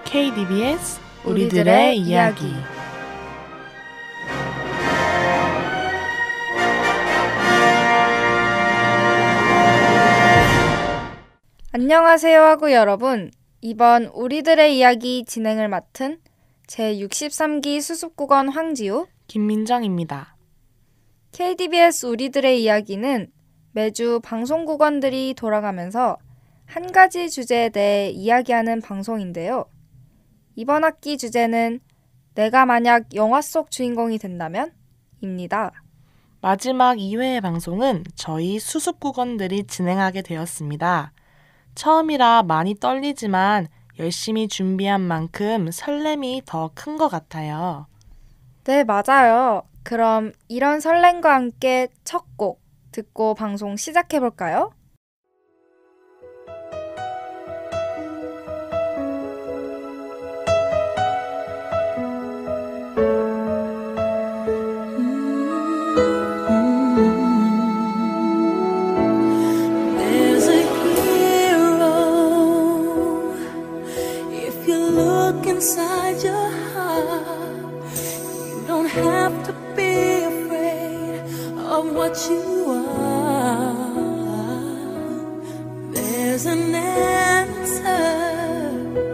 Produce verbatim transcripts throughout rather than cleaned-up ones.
케이디비에스 우리들의 이야기. 안녕하세요 하구 여러분. 이번 우리들의 이야기 진행을 맡은 제육십삼 기 수습국원 황지우, 김민정입니다. 케이디비에스 우리들의 이야기는 매주 방송국원들이 돌아가면서 한 가지 주제에 대해 이야기하는 방송인데요. 이번 학기 주제는 내가 만약 영화 속 주인공이 된다면? 입니다. 마지막 이 회의 방송은 저희 수습국원들이 진행하게 되었습니다. 처음이라 많이 떨리지만 열심히 준비한 만큼 설렘이 더 큰 것 같아요. 네, 맞아요. 그럼 이런 설렘과 함께 첫 곡 듣고 방송 시작해볼까요? Inside your heart, you don't have to be afraid of what you are. There's an answer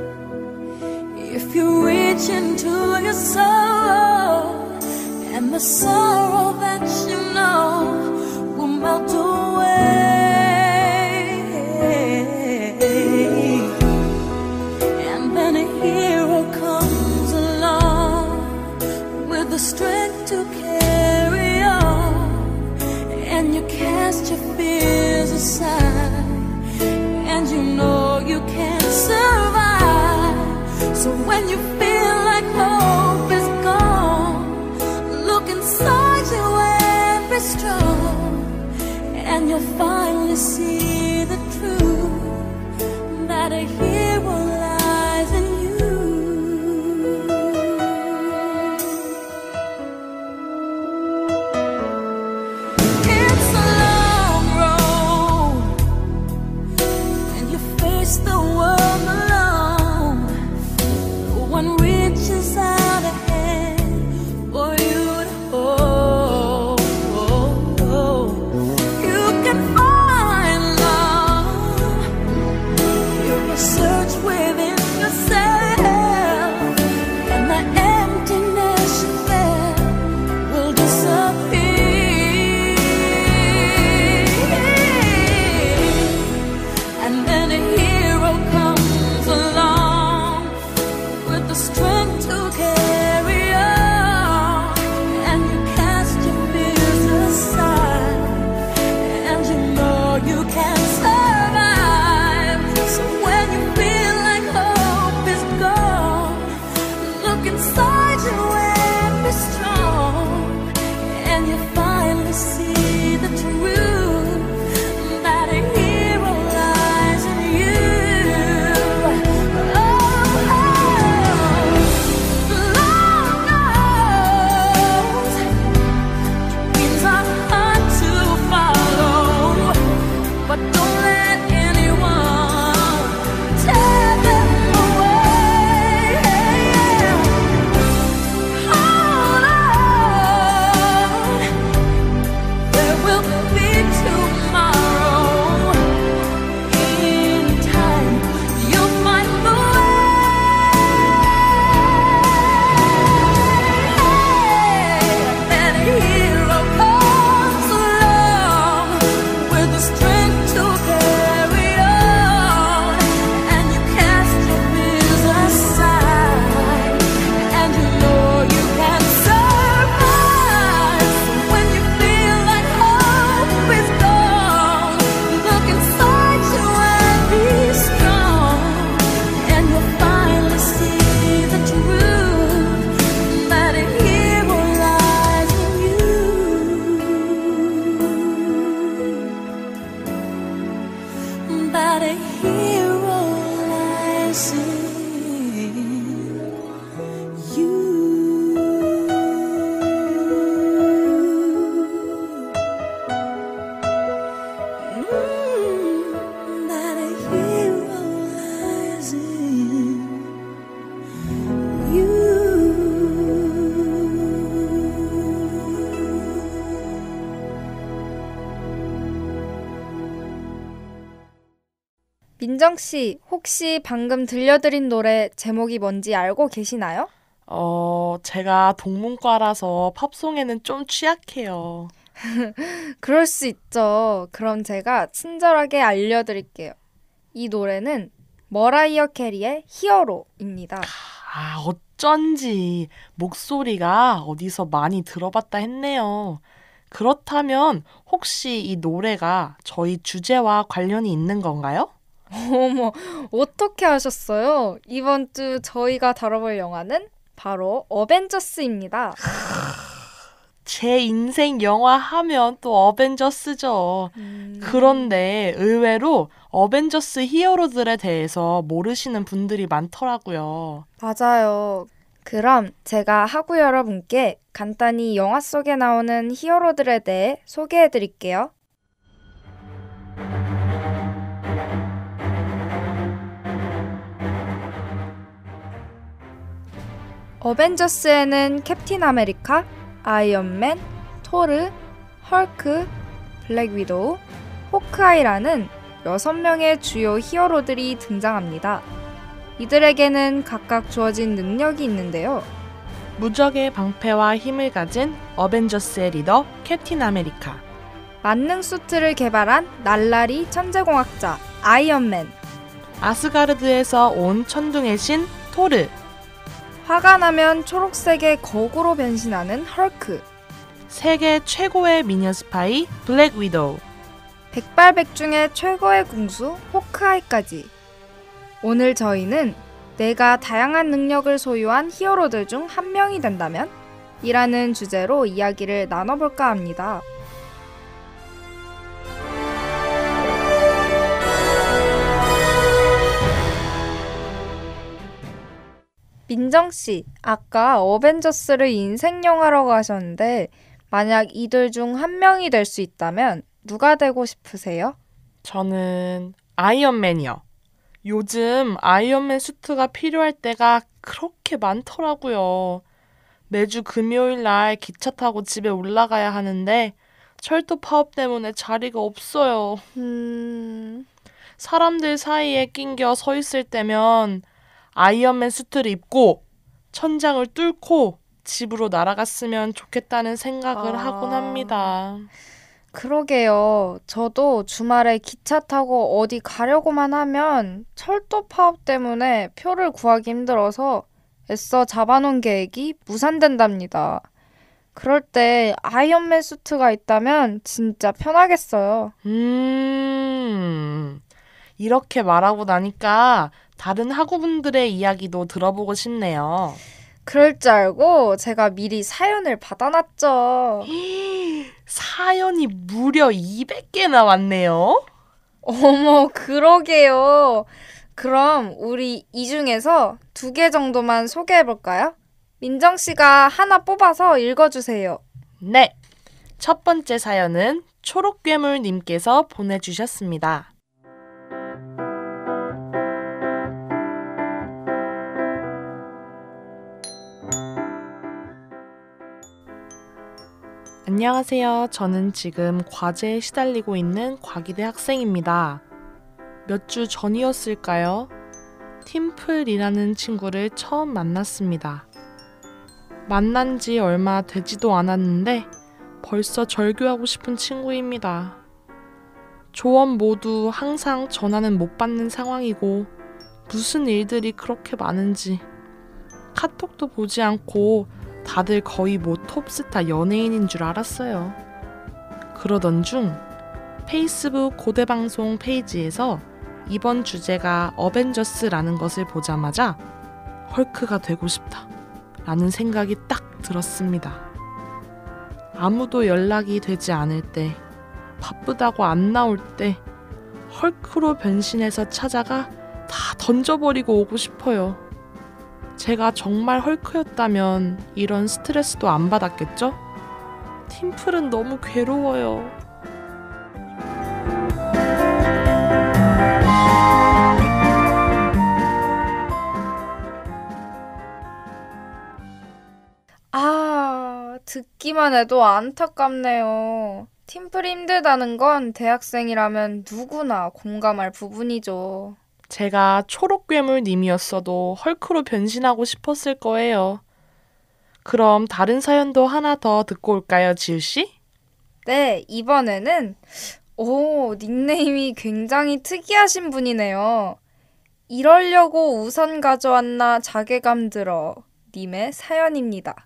if you reach into your soul, and the sorrow that you know will melt away. And then a hero comes along with the strength to carry on, and you cast your fears aside, and you know you can survive. So when you feel like hope is gone, look inside you and be strong, and you'll finally see the truth that a hero lies in you. It's a long road when you face the world alone. No one reaches out a hand for you to hold. You can find love if you search within yourself, and the emptiness you felt will disappear. And then a hero comes along with the strength to carry on, and you cast your fears aside, and you know you can survive. So when you feel like hope is gone, look inside you and be strong, and you finally see the truth that a hero lies in you. Oh, oh. Long roads, dreams are hard to follow, but don't let anyone tear them away. Hold on, 민정 씨, 혹시 방금 들려드린 노래 제목이 뭔지 알고 계시나요? 어, 제가 동문과라서 팝송에는 좀 취약해요. 그럴 수 있죠. 그럼 제가 친절하게 알려드릴게요. 이 노래는 머라이어 캐리의 히어로입니다. 아, 어쩐지 목소리가 어디서 많이 들어봤다 했네요. 그렇다면 혹시 이 노래가 저희 주제와 관련이 있는 건가요? 어머, 어떻게 하셨어요? 이번 주 저희가 다뤄볼 영화는 바로 어벤져스입니다. 제 인생 영화 하면 또 어벤져스죠. 음... 그런데 의외로 어벤져스 히어로들에 대해서 모르시는 분들이 많더라고요. 맞아요. 그럼 제가 하구 여러분께 간단히 영화 속에 나오는 히어로들에 대해 소개해 드릴게요. 어벤져스에는 캡틴 아메리카, 아이언맨, 토르, 헐크, 블랙 위도우, 호크아이라는 여섯 명의 주요 히어로들이 등장합니다. 이들에게는 각각 주어진 능력이 있는데요. 무적의 방패와 힘을 가진 어벤져스의 리더 캡틴 아메리카, 만능 수트를 개발한 날라리 천재공학자 아이언맨, 아스가르드에서 온 천둥의 신 토르, 화가 나면 초록색의 거구로 변신하는 헐크, 세계 최고의 미녀 스파이 블랙 위도우, 백발백중의 최고의 궁수 호크아이까지. 오늘 저희는 내가 다양한 능력을 소유한 히어로들 중 한 명이 된다면? 이라는 주제로 이야기를 나눠볼까 합니다. 민정씨, 아까 어벤져스를 인생 영화라고 하셨는데 만약 이들 중 한 명이 될 수 있다면 누가 되고 싶으세요? 저는 아이언맨이요. 요즘 아이언맨 수트가 필요할 때가 그렇게 많더라고요. 매주 금요일 날 기차 타고 집에 올라가야 하는데 철도 파업 때문에 자리가 없어요. 음... 사람들 사이에 낑겨 서 있을 때면 아이언맨 수트를 입고 천장을 뚫고 집으로 날아갔으면 좋겠다는 생각을 아... 하곤 합니다. 그러게요. 저도 주말에 기차 타고 어디 가려고만 하면 철도 파업 때문에 표를 구하기 힘들어서 애써 잡아놓은 계획이 무산된답니다. 그럴 때 아이언맨 수트가 있다면 진짜 편하겠어요. 음, 이렇게 말하고 나니까 다른 학우분들의 이야기도 들어보고 싶네요. 그럴 줄 알고 제가 미리 사연을 받아놨죠. 사연이 무려 이백 개나 왔네요. 어머, 그러게요. 그럼 우리 이 중에서 두 개 정도만 소개해볼까요? 민정 씨가 하나 뽑아서 읽어주세요. 네, 첫 번째 사연은 초록괴물님께서 보내주셨습니다. 안녕하세요. 저는 지금 과제에 시달리고 있는 과기대 학생입니다. 몇 주 전이었을까요? 팀플이라는 친구를 처음 만났습니다. 만난 지 얼마 되지도 않았는데 벌써 절교하고 싶은 친구입니다. 조언 모두 항상 전화는 못 받는 상황이고 무슨 일들이 그렇게 많은지 카톡도 보지 않고 다들 거의 뭐 톱스타 연예인인 줄 알았어요. 그러던 중 페이스북 고대방송 페이지에서 이번 주제가 어벤져스라는 것을 보자마자 헐크가 되고 싶다 라는 생각이 딱 들었습니다. 아무도 연락이 되지 않을 때, 바쁘다고 안 나올 때 헐크로 변신해서 찾아가 다 던져버리고 오고 싶어요. 제가 정말 헐크였다면 이런 스트레스도 안 받았겠죠? 팀플은 너무 괴로워요. 아, 듣기만 해도 안타깝네요. 팀플이 힘들다는 건 대학생이라면 누구나 공감할 부분이죠. 제가 초록괴물님이었어도 헐크로 변신하고 싶었을 거예요. 그럼 다른 사연도 하나 더 듣고 올까요, 지우씨? 네, 이번에는 오, 닉네임이 굉장히 특이하신 분이네요. 이러려고 우산 가져왔나 자괴감 들어 님의 사연입니다.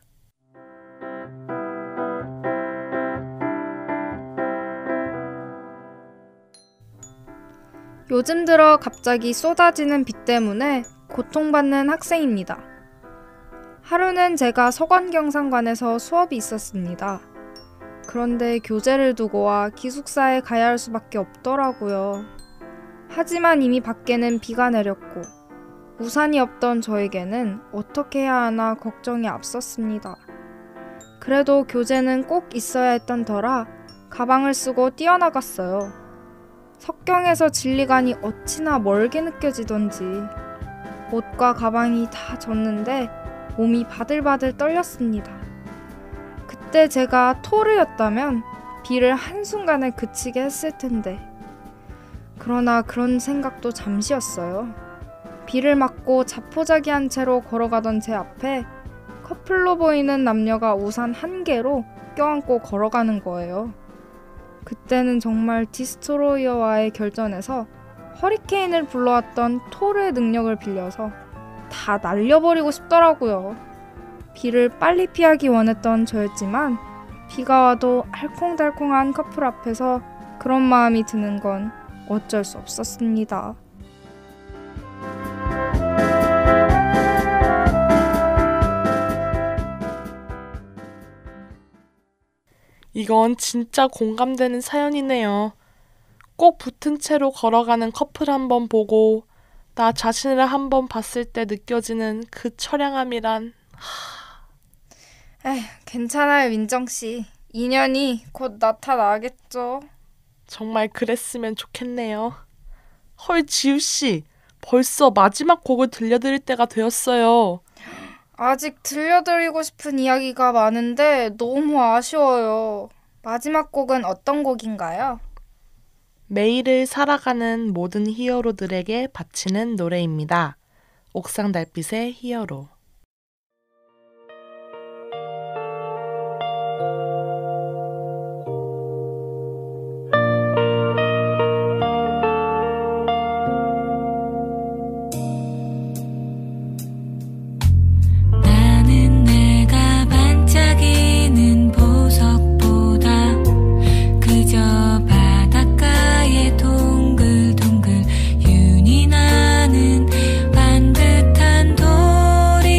요즘 들어 갑자기 쏟아지는 비 때문에 고통받는 학생입니다. 하루는 제가 서관경상관에서 수업이 있었습니다. 그런데 교재를 두고 와 기숙사에 가야 할 수밖에 없더라고요. 하지만 이미 밖에는 비가 내렸고 우산이 없던 저에게는 어떻게 해야 하나 걱정이 앞섰습니다. 그래도 교재는 꼭 있어야 했던 터라 가방을 쓰고 뛰어나갔어요. 석경에서 진리관이 어찌나 멀게 느껴지던지 옷과 가방이 다 젖는데 몸이 바들바들 떨렸습니다. 그때 제가 토르였다면 비를 한순간에 그치게 했을 텐데 그러나 그런 생각도 잠시였어요. 비를 맞고 자포자기한 채로 걸어가던 제 앞에 커플로 보이는 남녀가 우산 한 개로 껴안고 걸어가는 거예요. 그때는 정말 디스트로이어와의 결전에서 허리케인을 불러왔던 토르의 능력을 빌려서 다 날려버리고 싶더라고요. 비를 빨리 피하기 원했던 저였지만 비가 와도 알콩달콩한 커플 앞에서 그런 마음이 드는 건 어쩔 수 없었습니다. 이건 진짜 공감되는 사연이네요. 꼭 붙은 채로 걸어가는 커플 한번 보고 나 자신을 한번 봤을 때 느껴지는 그 처량함이란. 에휴, 괜찮아요, 민정씨. 인연이 곧 나타나겠죠. 정말 그랬으면 좋겠네요. 헐, 지우씨. 벌써 마지막 곡을 들려드릴 때가 되었어요. 아직 들려드리고 싶은 이야기가 많은데 너무 아쉬워요. 마지막 곡은 어떤 곡인가요? 매일을 살아가는 모든 히어로들에게 바치는 노래입니다. 옥상 달빛의 히어로. 동글 윤이 나는 반듯한 돌이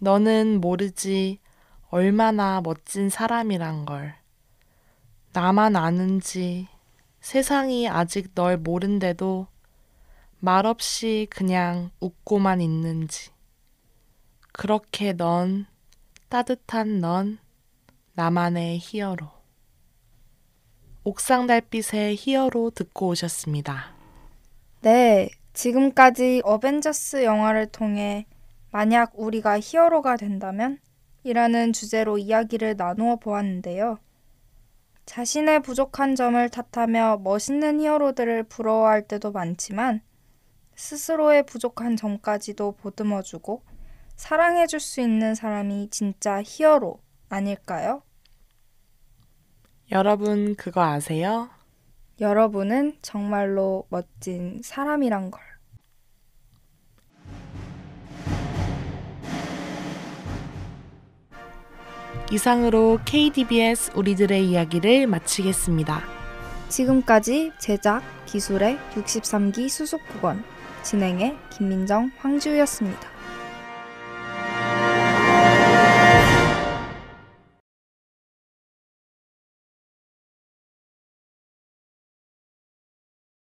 너는 모르지 얼마나 멋진 사람이란 걸. 나만 아는지 세상이 아직 널 모른데도 말없이 그냥 웃고만 있는지. 그렇게 넌, 따뜻한 넌, 나만의 히어로. 옥상 달빛의 히어로 듣고 오셨습니다. 네, 지금까지 어벤져스 영화를 통해 만약 우리가 히어로가 된다면? 이라는 주제로 이야기를 나누어 보았는데요. 자신의 부족한 점을 탓하며 멋있는 히어로들을 부러워할 때도 많지만 스스로의 부족한 점까지도 보듬어주고 사랑해줄 수 있는 사람이 진짜 히어로 아닐까요? 여러분 그거 아세요? 여러분은 정말로 멋진 사람이란 걸. 이상으로 케이디비에스 우리들의 이야기를 마치겠습니다. 지금까지 제작, 기술의 육십삼 기 수습국원, 진행의 김민정, 황지우였습니다.